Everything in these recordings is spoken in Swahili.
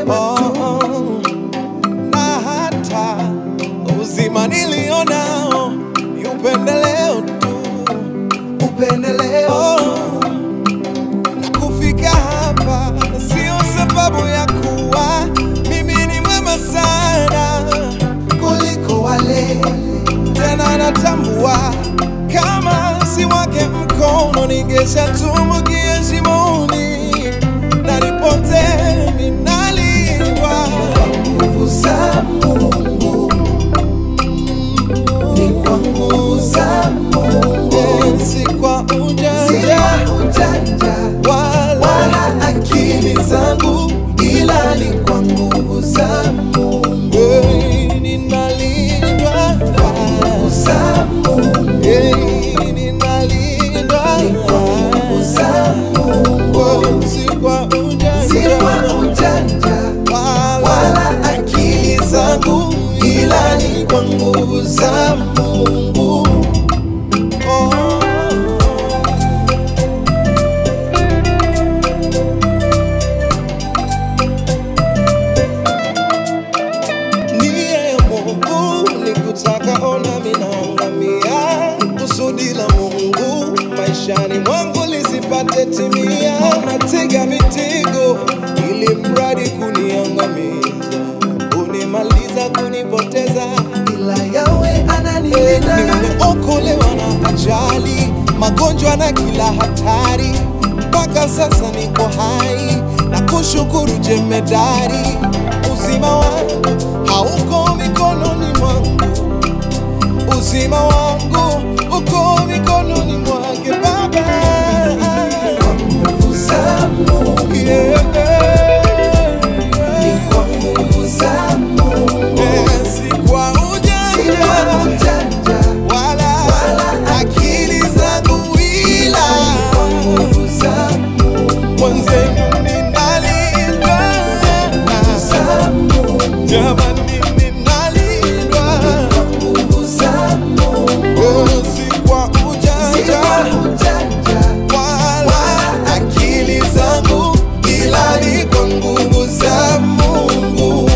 na hata uzima nilionao ni upendeleo tu, upendeleo na kufika hapa sio sababu ya kuwa mimi ni mwema sana kuliko wale. Tena natambua kama si wake mkono ningeshatumbukia shimoni, na nipote ninalindwa kwa nguvu za Mungu, ni kwa nguvu za Mungu, si kwa ujanja wala akili zangu, ila ni kwa nguvu za Mungu. Ninalindwa kwa nguvu za Mungu, ninalindwa kwa nguvu za Mungu, si kwa ujanja wala akili zangu, ila ni kwa nguvu za Mungu. Ona minaangamia, kusudi la Mungu maishani mwangu lisipate timia. Natega mitego ili mradi kuniangamiza, kunimaliza, kunipoteza, ila yawe ananilinda. Nimeokolewa na ajali, magonjwa na kila hatari, mpaka sasa niko hai na kushukuru jemedari. Uzima wangu hauko mikononi mwangu, uzima wangu uko mikononi mwake Baba. Kwa nguvu za Mungu, ni kwa nguvu za Mungu, si kwa ujanja wala akili zangu, ila kwa nguvu za Mungu. Mwenzenu ninalindwa za Mungu, jamani ninalindwa kwa nguvu za Mungu, si kwa ujanja wala akili zangu, ila ni kwa nguvu za Mungu.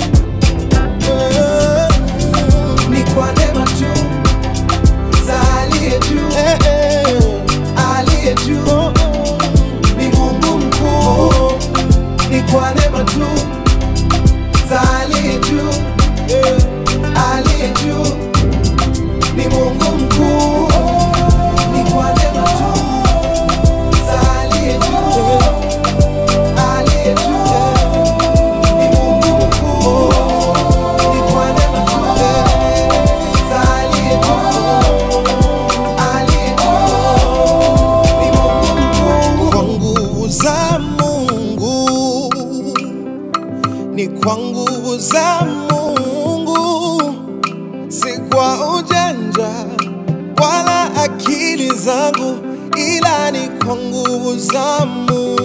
Ni kwa neema tu za aliye juu, aliye juu ni Mungu mkuu. Ni kwa neema tu za aliye juu, aliye juu ni Mungu mkuu. Ni kwa neema tu za aliye juu, aliye juu ni Mungu mkuu. Ni kwa neema tu za aliye juu, aliye juu ni Mungu mkuu. Kwa nguvu za Mungu, ni kwa nguvu za Mungu, si kwa ujanja wala akili zangu, ila ni kwa nguvu za Mungu.